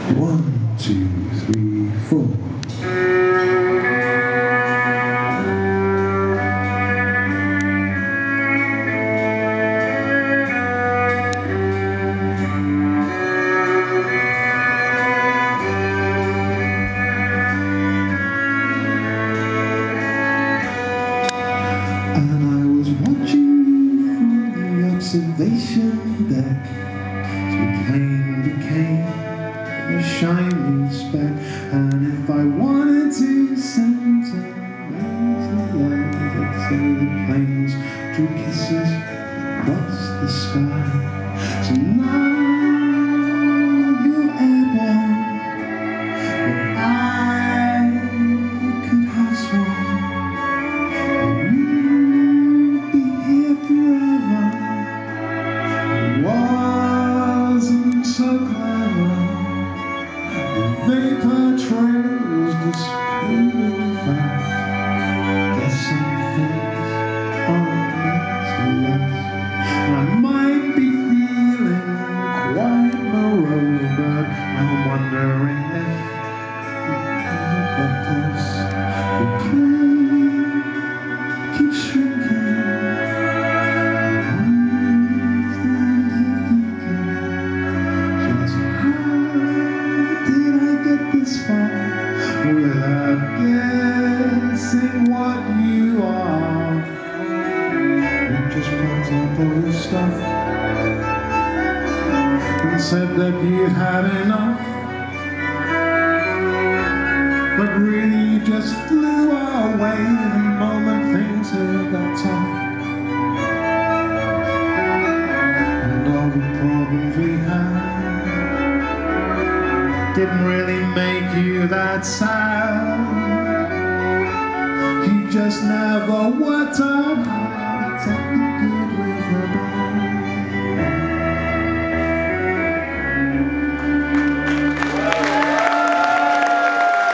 1, 2, 3, 4. And I was watching you from the observation deck as the plane became a shiny speck. And if I wanted to send things of love, I'd say the planes drew kisses across the sky. So now you're airborne, but I could have sworn you'd be here forever. Wasn't so clever. The vapor trails disappearing fast. Guess some things are meant to last. And I might be feeling quite morose, but I'm wondering if we ever got close. The plane keeps shrinking. I'm standing here thinking, just how did I get this far without guessing what you are? You just packed up all your stuff and said that you'd had enough, but really you just flew away the moment things had got tough. And all the problems we had didn't really make you that sad. You just never worked out